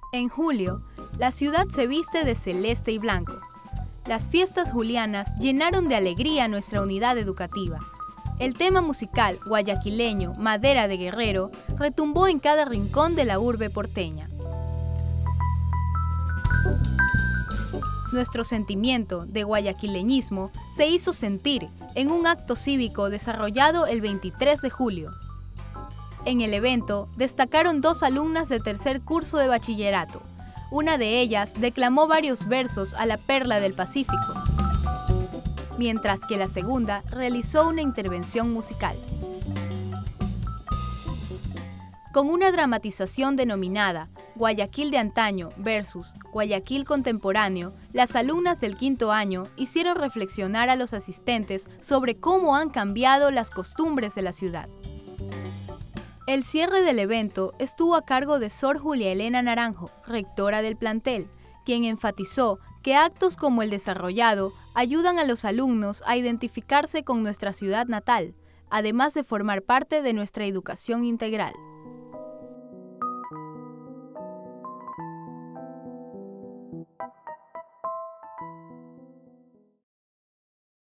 En julio, la ciudad se viste de celeste y blanco. Las fiestas julianas llenaron de alegría nuestra unidad educativa. El tema musical guayaquileño Madera de Guerrero retumbó en cada rincón de la urbe porteña. Nuestro sentimiento de guayaquileñismo se hizo sentir en un acto cívico desarrollado el 23 de julio. En el evento destacaron 2 alumnas de tercer curso de bachillerato. Una de ellas declamó varios versos a la Perla del Pacífico, mientras que la segunda realizó una intervención musical. Con una dramatización denominada Guayaquil de antaño versus Guayaquil contemporáneo, las alumnas del 5º año hicieron reflexionar a los asistentes sobre cómo han cambiado las costumbres de la ciudad. El cierre del evento estuvo a cargo de Sor Julia Elena Naranjo, rectora del plantel, quien enfatizó que actos como el desarrollado ayudan a los alumnos a identificarse con nuestra ciudad natal, además de formar parte de nuestra educación integral.